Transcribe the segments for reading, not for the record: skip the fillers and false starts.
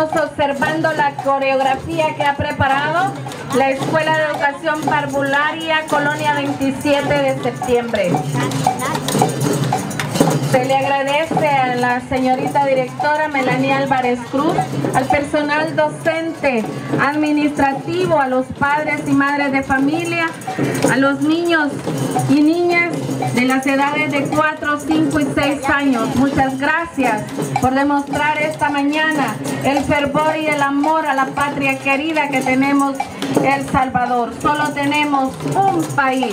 Estamos observando la coreografía que ha preparado la Escuela de Educación Parvularia Colonia 27 de septiembre. Se le agradece a la señorita directora Melanie Álvarez Cruz, al personal docente, administrativo, a los padres y madres de familia, a los niños y niñas de las edades de 4, 5 y 6 años. Muchas gracias por demostrar esta mañana el fervor y el amor a la patria querida que tenemos El Salvador. Solo tenemos un país.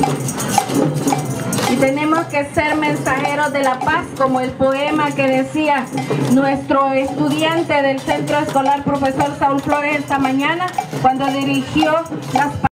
Y tenemos que ser mensajeros de la paz, como el poema que decía nuestro estudiante del Centro Escolar, profesor Saúl Flores, esta mañana, cuando dirigió las